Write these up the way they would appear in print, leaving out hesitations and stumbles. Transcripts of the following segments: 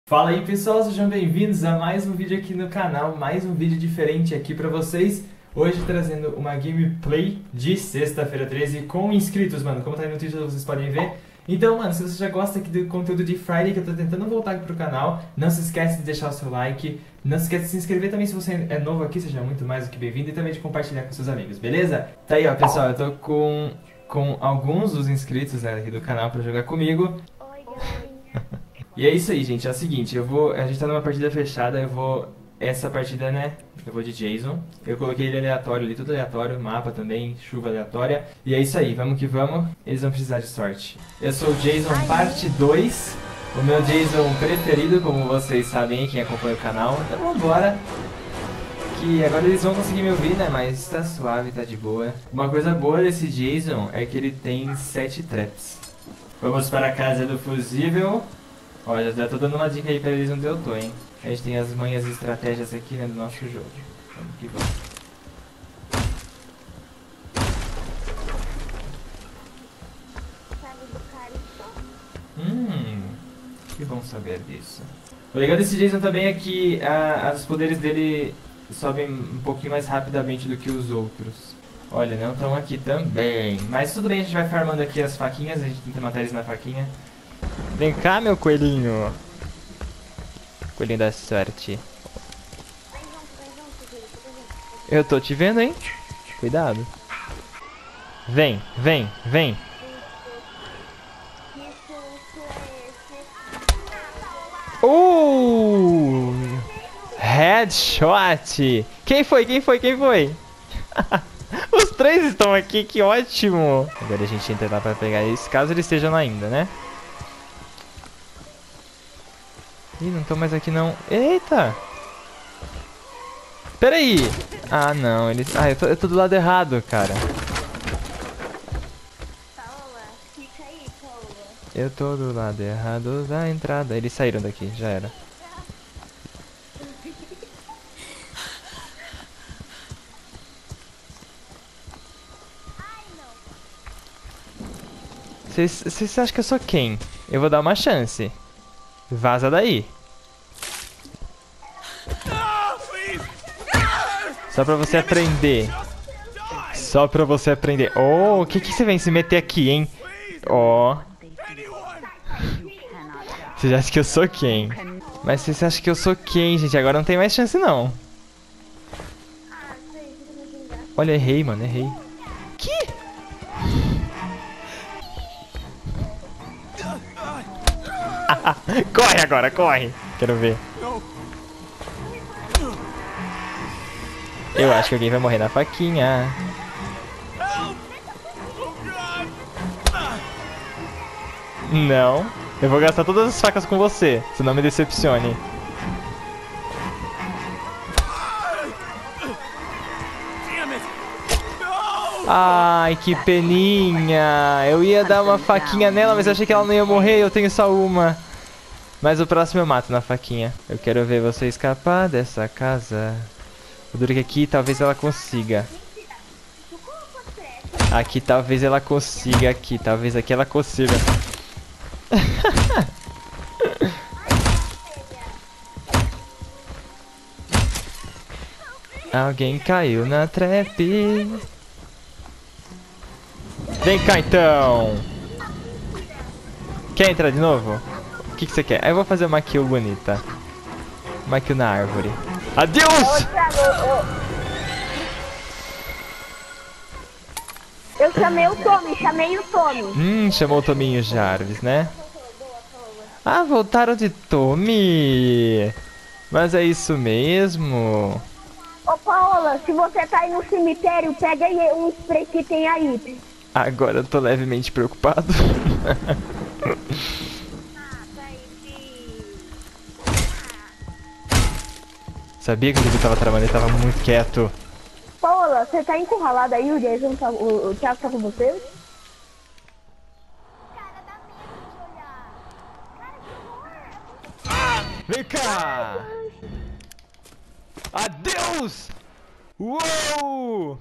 Fala aí pessoal, sejam bem-vindos a mais um vídeo aqui no canal, mais um vídeo diferente aqui pra vocês. Hoje trazendo uma gameplay de sexta-feira 13 com inscritos, mano, como tá aí no título vocês podem ver. Então, mano, se você já gosta aqui do conteúdo de Friday, que eu tô tentando voltar aqui pro canal, não se esquece de deixar o seu like, não se esquece de se inscrever também se você é novo aqui, seja muito mais do que bem-vindo, e também de compartilhar com seus amigos, beleza? Tá aí, ó, pessoal, eu tô com alguns dos inscritos, né, aqui do canal pra jogar comigo. Oi, galerinha. E é isso aí, gente, é o seguinte, a gente tá numa partida fechada, essa partida, né, eu vou de Jason, eu coloquei ele aleatório ali, tudo aleatório, mapa também, chuva aleatória, e é isso aí, vamos que vamos, eles vão precisar de sorte. Eu sou o Jason parte 2, o meu Jason preferido, como vocês sabem, quem acompanha o canal, então vambora. Que agora eles vão conseguir me ouvir, né, mas tá suave, tá de boa. Uma coisa boa desse Jason é que ele tem 7 traps. Vamos para a casa do fusível. Olha, já tô dando uma dica aí pra eles onde eu tô, hein. A gente tem as manhas e estratégias aqui, né, do nosso jogo. Vamos que vamos. Sabe do Carisma? Que bom saber disso. O legal desse Jason também é que os poderes dele sobem um pouquinho mais rapidamente do que os outros. Olha, não estão aqui também. Mas tudo bem, a gente vai farmando aqui as faquinhas, a gente tenta matar eles na faquinha. Vem cá, meu coelhinho. Coelhinho da sorte. Vem junto, filho. Eu tô te vendo, hein? Cuidado. Vem, vem, vem. Isso Headshot! Quem foi? Quem foi? Quem foi? Os três estão aqui, que ótimo! Agora a gente entra lá pra pegar eles, caso eles estejam lá ainda, né? Ih, não estão mais aqui não. Eita! Pera aí! Ah, não, eles... Ah, eu tô do lado errado, cara. Paola, fica aí, Paola. Eu tô do lado errado da entrada. Eles saíram daqui, já era. Ai, não. Vocês acham que eu sou quem? Eu vou dar uma chance. Vaza daí. Só pra você aprender. Só pra você aprender. Oh, o que você vem se meter aqui, hein? Ó. Vocês acham que eu sou quem? Mas vocês acham que eu sou quem, gente? Agora não tem mais chance, não. Ah, sei, fica me xingando. Olha, errei, mano, errei. Que? Corre agora, corre. Quero ver. Eu acho que alguém vai morrer na faquinha. Não. Eu vou gastar todas as facas com você, se não me decepcione. Ai, que peninha. Eu ia dar uma faquinha nela, mas eu achei que ela não ia morrer. Eu tenho só uma. Mas o próximo eu mato na faquinha. Eu quero ver você escapar dessa casa. O duro que aqui talvez ela consiga. Aqui talvez ela consiga. Aqui, talvez aqui ela consiga. Alguém caiu na trap. Vem cá então. Quer entrar de novo? O que você quer? Eu vou fazer uma kill bonita. Uma kill na árvore. Adeus! Eu chamei o Tommy, Chamou o Tominho Jarvis, né? Ah, voltaram de Tommy. Mas é isso mesmo. Ô, Paola, se você tá aí no cemitério, pega aí um spray que tem aí. Agora eu tô levemente preocupado. Sabia que o Diego tava tramando, ele tava muito quieto. Paola, você tá encurralada aí, o Jason tá, o Thiago tá com você? Vem cá! Adeus! Uou!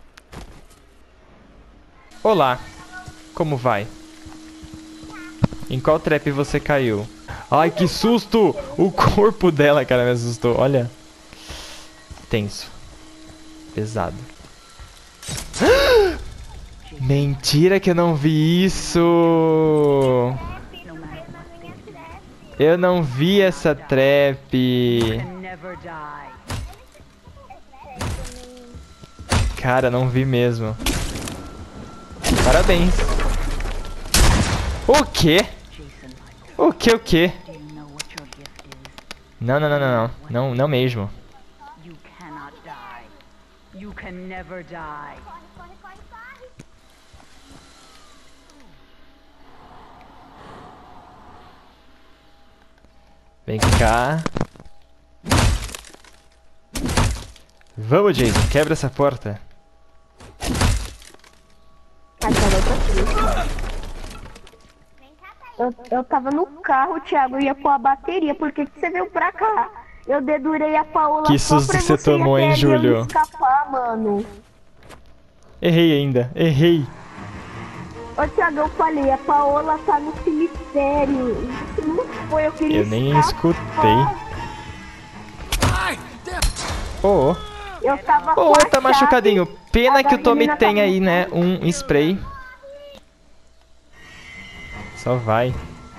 Olá, como vai? Em qual trap você caiu? Ai, que susto! O corpo dela, cara, me assustou. Olha. Tenso. Pesado. Mentira que eu não vi isso! Eu não vi essa trap. Cara, não vi mesmo. Parabéns. O quê? O quê? Não, não, não, não, não. Não, não mesmo. Vem cá. Vamos, Jason. Quebra essa porta. Eu tava no carro, Thiago, eu ia pôr a bateria. Por que você veio pra cá? Eu dedurei a Paola. Que susto você tomou, hein, Júlio? Escapar, mano. Errei ainda. Errei. Ô, Thiago, eu falei, a Paola tá no cemitério. Isso não foi, eu queria Eu nem escutei. Oh, eu tava oh, com a tá machucadinho. Pena que o Tommy menina tem tava- aí, né, um spray. Só vai.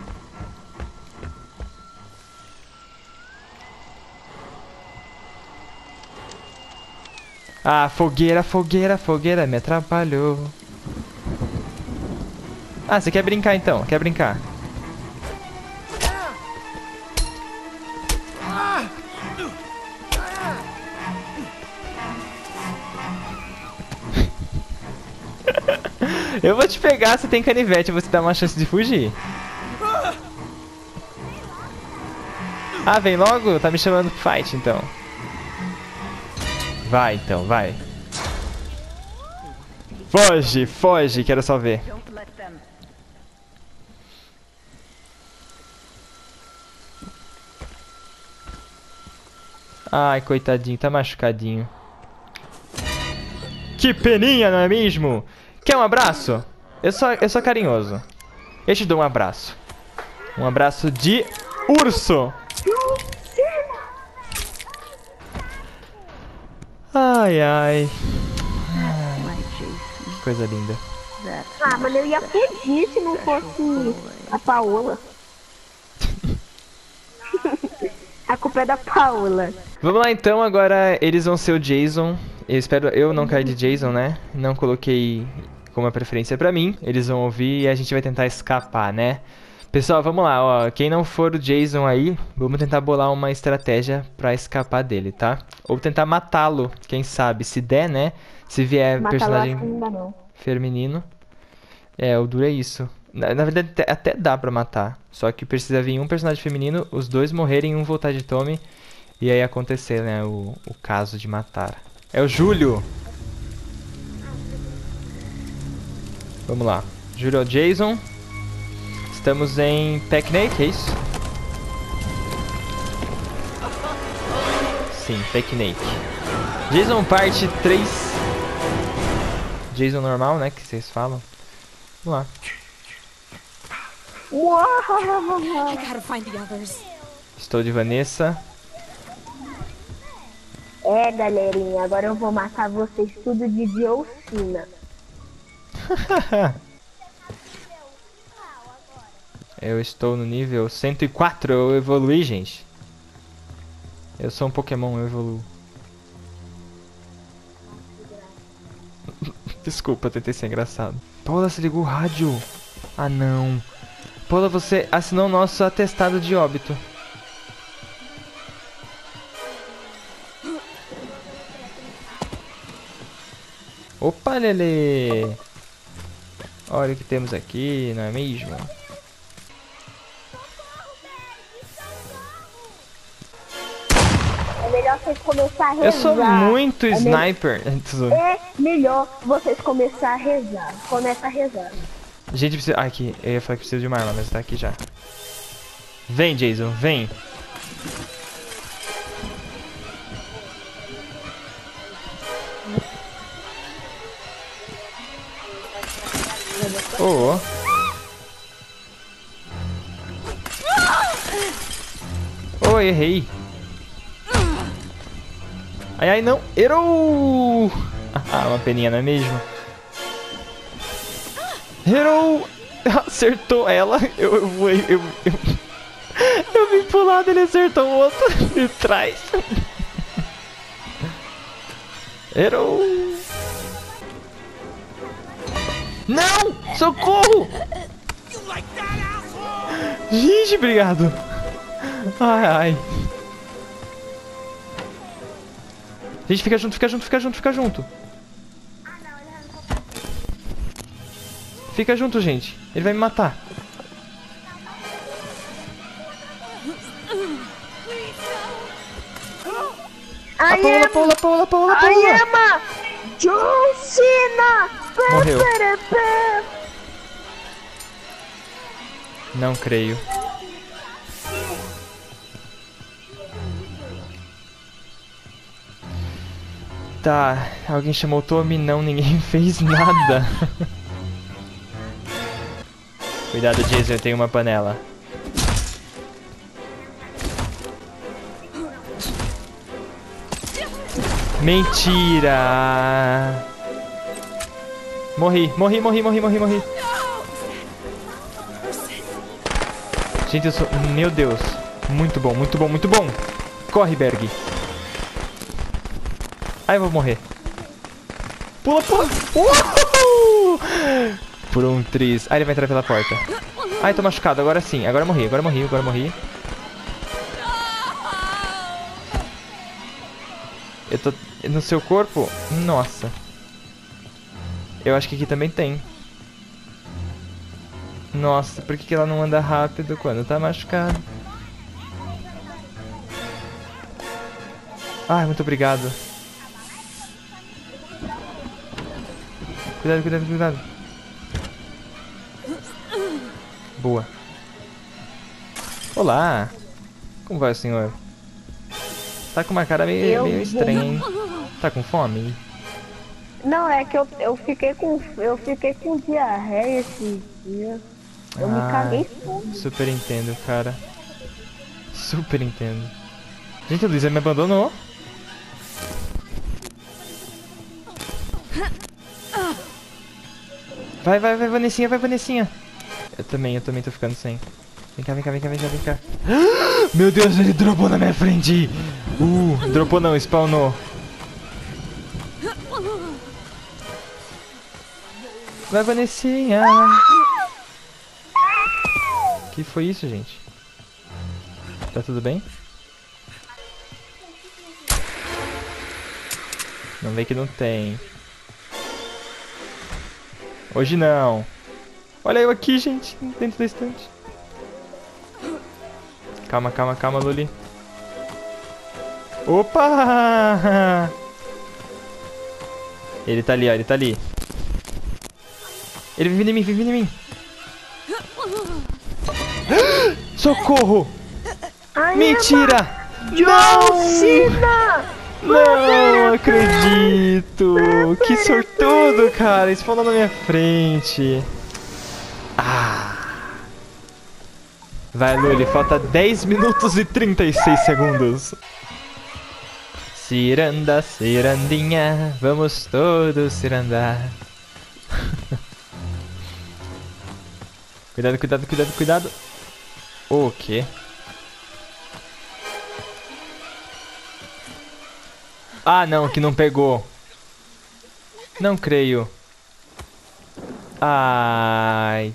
Ah, fogueira, fogueira, fogueira me atrapalhou. Ah, você quer brincar então? Quer brincar? Eu vou te pegar, você tem canivete, você dá uma chance de fugir. Ah, vem logo? Tá me chamando pro fight, então. Vai, então, vai. Foge, foge, quero só ver. Ai, coitadinho, tá machucadinho. Que peninha, não é mesmo? Quer um abraço? Eu sou carinhoso. Eu te dou um abraço. Um abraço de urso. Ai, ai. Que coisa linda. Ah, mas eu ia fugir se não fosse a Paola. A culpa é da Paola. Vamos lá então, agora eles vão ser o Jason. Eu espero eu não cair de Jason, né? Não coloquei como a preferência pra mim. Eles vão ouvir e a gente vai tentar escapar, né? Pessoal, vamos lá, ó. Quem não for o Jason aí, vamos tentar bolar uma estratégia pra escapar dele, tá? Ou tentar matá-lo, quem sabe. Se der, né? Se vier Matá-lo personagem acho que não dá, não. feminino. É, o duro é isso. Na verdade, até dá pra matar. Só que precisa vir um personagem feminino, os dois morrerem, um voltar de Tommy. E aí acontecer, né, o caso de matar. É o Júlio! Vamos lá. Júlio é o Jason. Estamos em Packnake, é isso? Sim, Packnake. Jason parte 3. Jason normal, né, que vocês falam. Vamos lá. I gotta find the others. Estou de Vanessa. É, galerinha, agora eu vou matar vocês tudo de Diocina. Eu estou no nível 104, eu evoluí, gente. Eu sou um Pokémon, eu evoluo. Desculpa, eu tentei ser engraçado. Paula, você ligou o rádio. Ah, não. Paula, você assinou o nosso atestado de óbito. Opa, Lele! Olha o que temos aqui, não é mesmo? É melhor vocês começarem a rezar. Eu sou muito É sniper. É melhor vocês começarem a rezar. Começa a rezar. Gente, precisa... Ah, aqui. Eu ia falar que precisa de uma arma, mas tá aqui já. Vem, Jason, vem. Oh. Oh, errei. Ai, ai, não. Errou! Ah, uma peninha, não é mesmo? Errou! Acertou ela. Eu vim pro lado, ele acertou o outro de trás. Errou! Não! Socorro! Gente, obrigado. Ai, ai. Gente, fica junto, fica junto, fica junto, fica junto. Fica junto, gente. Ele vai me matar. Pula. I am a John Cena. Morreu. Não creio. Tá, alguém chamou o Tommy? Não, ninguém fez nada. Cuidado, Jason, eu tenho uma panela. Mentira! Morri. Gente, eu sou... Meu Deus. Muito bom. Corre, Berg. Ai, eu vou morrer. Pula. Por um triz. Ai, ele vai entrar pela porta. Ai, tô machucado. Agora sim. Agora morri. Eu tô no seu corpo? Nossa. Eu acho que aqui também tem. Nossa, por que ela não anda rápido quando tá machucado? Ai, muito obrigado. Cuidado. Boa. Olá. Como vai, senhor? Tá com uma cara meio estranha, hein? Tá com fome? Não, é que eu fiquei com diarreia esses dias. Eu me caguei tudo. Super entendo, cara. Super entendo. Gente, a Luísa me abandonou. Vai, Vanessinha. Eu também tô ficando sem. Vem cá. Meu Deus, ele dropou na minha frente. Dropou não, spawnou. Vai, Vanessinha. Que foi isso, gente? Tá tudo bem? Não vem que não tem. Hoje não. Olha eu aqui, gente, dentro da estante. Calma, Luli. Opa! Ele tá ali, ó, ele tá ali. Ele vive em mim. Socorro! Mentira! Não acredito! Que sortudo, cara! Spawnou na minha frente. Vai, Luli, falta 10 minutos e 36 segundos. Cirandinha, vamos todos cirandar. Cuidado. O quê? Ah, não, que não pegou. Não creio. Ai.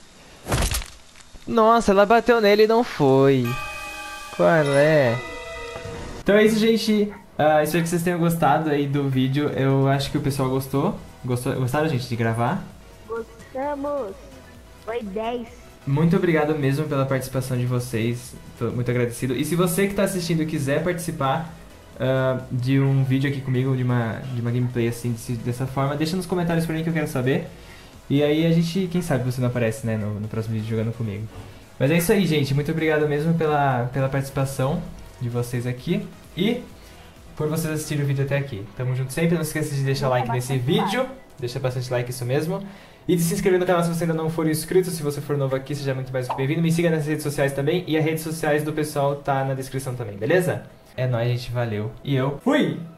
Nossa, ela bateu nele e não foi. Qual é? Então é isso, gente. Espero que vocês tenham gostado aí do vídeo. Eu acho que o pessoal gostou. Gostaram, gente, de gravar? Gostamos. Foi 10. Muito obrigado mesmo pela participação de vocês. Tô muito agradecido. E se você que está assistindo quiser participar de um vídeo aqui comigo, de uma gameplay assim, dessa forma, deixa nos comentários pra mim que eu quero saber. E aí a gente, quem sabe você não aparece, né, no próximo vídeo jogando comigo. Mas é isso aí, gente. Muito obrigado mesmo pela participação de vocês aqui. E por vocês assistirem o vídeo até aqui. Tamo junto sempre. Não esqueça de deixar like nesse vídeo. Deixa bastante like, isso mesmo. E de se inscrever no canal se você ainda não for inscrito. Se você for novo aqui, seja muito mais que bem-vindo. Me siga nas redes sociais também. E as redes sociais do pessoal tá na descrição também, beleza? É nóis, gente. Valeu. E eu fui!